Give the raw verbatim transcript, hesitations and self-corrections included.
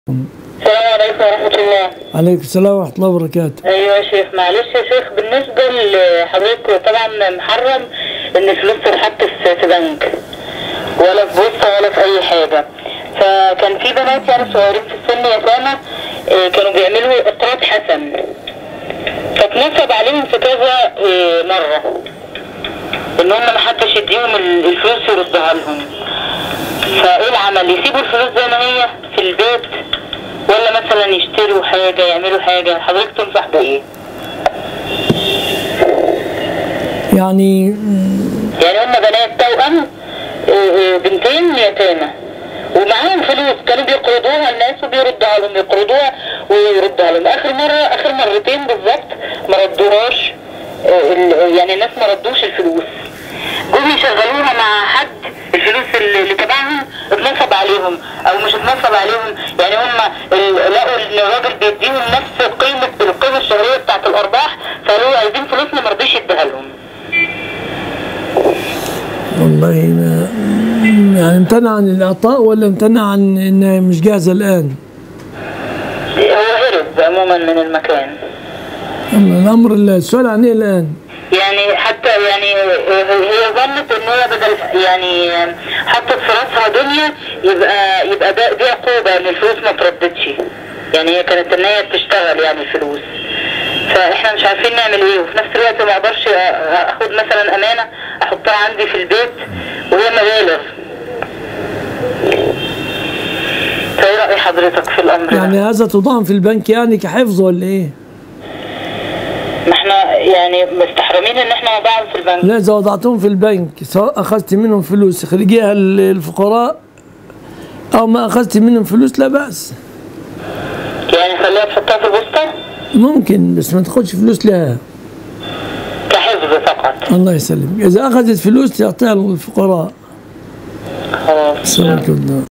السلام عليكم ورحمة الله. عليكم السلام ورحمة الله وبركاته. أيوة يا شيخ، معلش يا شيخ، بالنسبة لحضرتك طبعا محرم إن الفلوس تتحط في بنك ولا في بوسطة ولا في أي حاجة. فكان في بنات يعني صغيرين في السن يتامى كانوا بيعملوا اقراض حسن، فاتنصب عليهم في كذا مرة إن هم محدش يديهم الفلوس يردها لهم. فإيه العمل؟ يسيبوا الفلوس زي ما هي في البيت ولا مثلا يشتروا حاجة يعملوا حاجة؟ حضرتك تنصح بإيه؟ يعني يعني هم بنات توأم، بنتين يتامى ومعاهم فلوس كانوا بيقرضوها الناس وبيردها لهم، يقرضوها ويردها لهم. آخر مرة آخر مرتين بالظبط ما ردوهاش، يعني الناس ما ردوش الفلوس، جم يشغلوها مع حد الفلوس اللي تبعهم اتنصب عليهم او مش اتنصب عليهم، يعني هم لقوا ان الراجل بيديهم نفس قيمه القيمه الشهريه بتاعت الارباح، فقالوا عايزين فلوسنا ما رضيش يديها لهم. والله يعني امتنع عن الاعطاء ولا امتنع عن انها مش جاهزه الان؟ هو هرب عموما من المكان. الامر السؤال عن ايه الان؟ يعني حتى يعني هي ظنت ان هي بدل يعني حطت في راسها دنيا يبقى يبقى ده دي عقوبه ان الفلوس ما تردتش، يعني هي كانت ان هي بتشتغل يعني الفلوس، فاحنا مش عارفين نعمل ايه. وفي نفس الوقت ما اقدرش اخد مثلا امانه احطها عندي في البيت وهي مبالغ. فايه راي حضرتك في الامر يعني ده؟ هذا تضام في البنك يعني كحفظ ولا ايه؟ ما احنا يعني مستحرمين ان احنا نضعهم في البنك. لا، اذا وضعتهم في البنك سواء اخذت منهم فلوس خرجيها للفقراء او ما اخذت منهم فلوس لا باس. يعني خليها تحطها في البوسطه؟ ممكن، بس ما تاخدش فلوس لها، كحفظ فقط. الله يسلمك. اذا اخذت فلوس تعطيها للفقراء. خلاص.